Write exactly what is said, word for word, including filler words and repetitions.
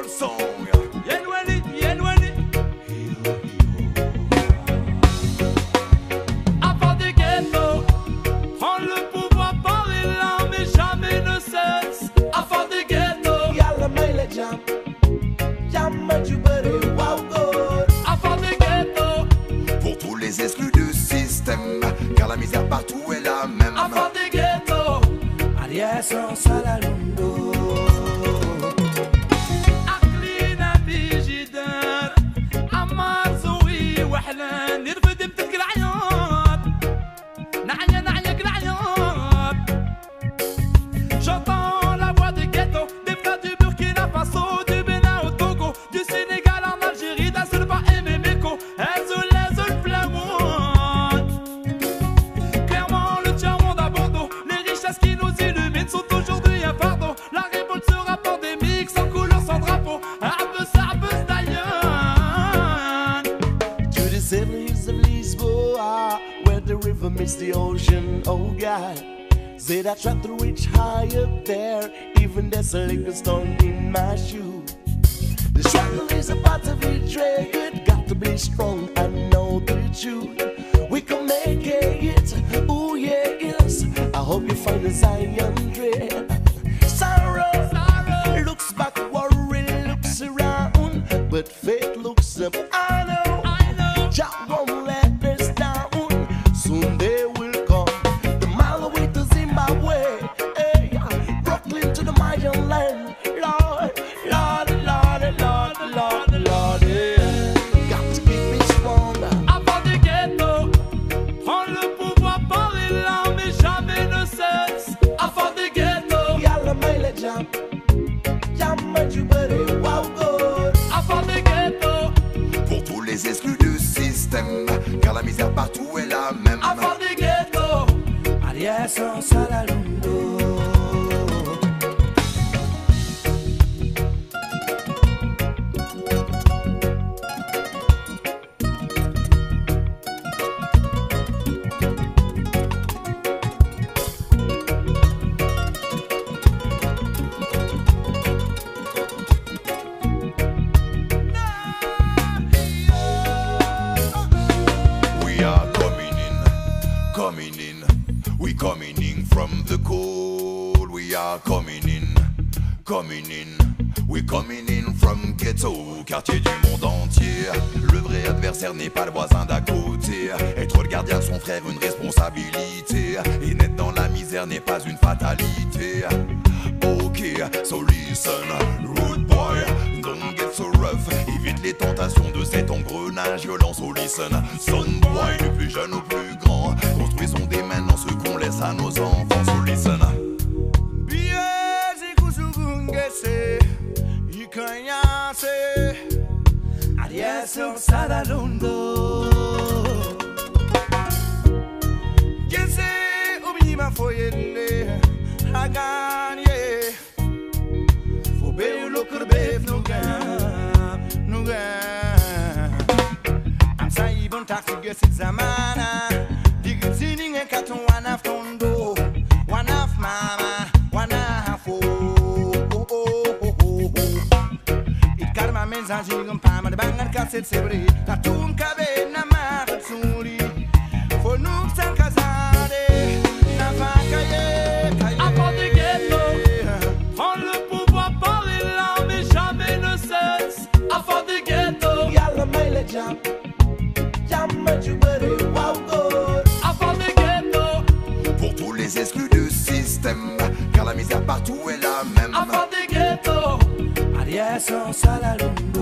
old song. Yenwani, Yenwani. Avant des ghettos, prends le pouvoir par les larmes et jamais ne cesse. Avant des ghettos, Yalla may la jam, jam ju bëri waaw góor. avant des ghettos, Pour tous les exclus du système, car la misère partout est la même. avant des ghettos. Aliason salalundo. عقلينا بيجدار عمار زوي وحلان يرفد بتلك العياط نعيا نعيا العياط. J'entends la voix des ghettos, des frères du Burkina Faso, du Bénin au Togo, du Sénégal en Algérie, d'Azerba et Méméco, Azul, Azul, Flamand. Clairement le tiers-monde abandon, les richesses qui nous illuminent sont aujourd'hui un fardeau. La révolte sera pandémique, sans couleur, sans drapeau, Abus, Abus, Dayan. To the cities of Lisboa, where the river meets the ocean, oh God. Said I tried to reach high up there, even there's a liquor stone in my shoe. The struggle is a part of each trade, got to be strong and know the truth. We can make it, ooh yeah, yes. I hope you find a Zion dread. Sorrow, Sorrow. looks back, worry looks around, but faith looks up. I know, I know. Jah won't let us down. Soon they will come. The mile away to Zimbabwe, hey, Brooklyn to the Mayan land. Lord, Lord, Lord, Lord, Lord, Lord, yeah. Got to keep it strong. Avant des ghettos, prends le pouvoir par les larmes et jamais ne cesse. Avant des ghettos, Yalla may la jam, jam ju bëri waaw góor. avant des ghettos, Pour tous les exclus du système, car la misère partout est la même. avant des ghettos. Aliason salalundo. We are coming in, coming in. We coming in from the cold. We are coming in, coming in. We coming in from ghetto, quartier du monde entier. Le vrai adversaire n'est pas le voisin d'à côté. Être le gardien de son frère, une responsabilité. Et naître dans la misère n'est pas une fatalité. Ok, so listen, rude boy, don't get so rough. Évite les tentations de cet engrenage violent, so listen. Son boy, du plus jeune au plus grand, construisons dès maintenant ce qu'on laisse à nos enfants, so listen. Biezi kuzungese, ikanyase. Aliason salalundo. Gese ubima foyele, haganye. Fobe ulokur bef nugan, nugan. Amsa ibon taxi gese zamana. Digitini nge katon wanaf tondo, wanaf mama, wanaf oh oh oh oh oh. It karma mensagem um pama de bangar cacete sebri, ta tum cabe na mar suri. For nuk san casare, na vaca ye. Avant des ghettos, prends le pouvoir par les larmes et jamais ne cesse. Avant des ghettos, Yalla may la jam, jam ju bëri waaw góor. avant des ghettos, Pour tous les exclus du système, car la misère partout est la même. avant des ghettos. Aliason salalundo.